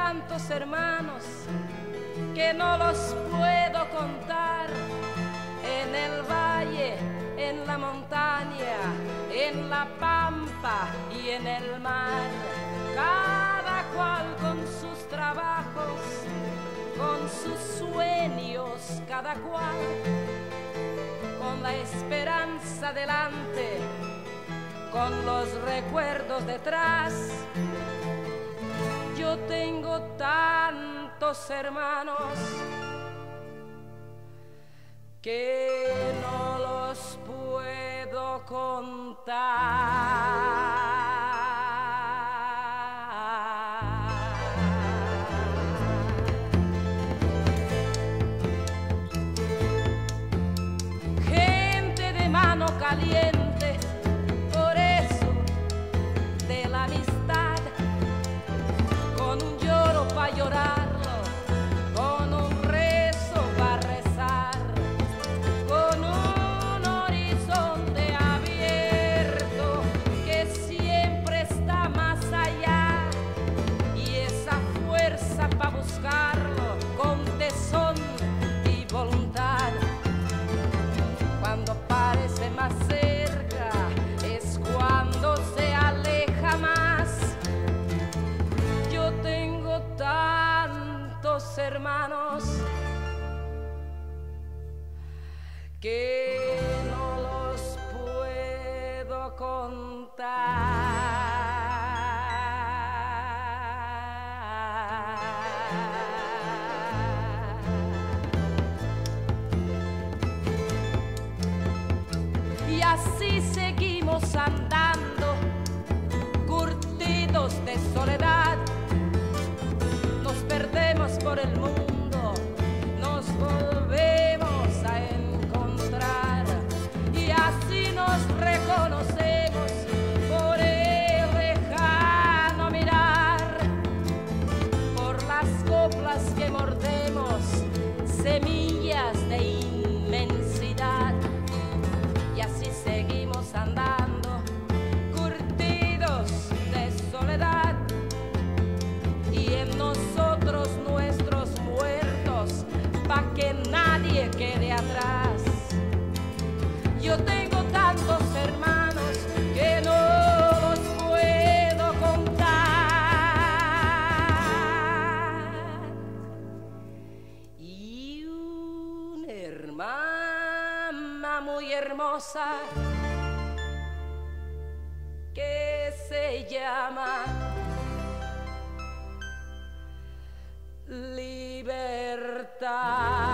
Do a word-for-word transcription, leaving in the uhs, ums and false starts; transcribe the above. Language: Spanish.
tantos hermanos que no los puedo contar, en el valle, en la montaña, en la pampa y en el mar, cada cual con sus trabajos, con sus sueños, cada cual con la esperanza delante, con los recuerdos detrás. Yo tengo tantos hermanos que no los puedo contar. Gente de mano caliente, por eso de la amistad, con un lloro pa' llorarlo, con un rezo pa' rezar, con un horizonte abierto que siempre está más allá, y esa fuerza pa' buscarlo con tesón y voluntad. Cuando parece más cerca es cuando se aleja más. Yo tengo tantos hermanos que no los puedo contar. Y así seguimos andando, curtidos de soledad. Nos perdemos por el mundo, nos volvemos a encontrar, y así nos reconocemos por el lejano mirar, por las coplas que mordemos, semillas de inmensidad. Y así seguimos andando, curtidos de soledad, y en nosotros nuestros muertos, pa' que nadie quede atrás. Yo tengo tantos hermanos que no los puedo contar. Y una hermana muy hermosa que se llama Libertad.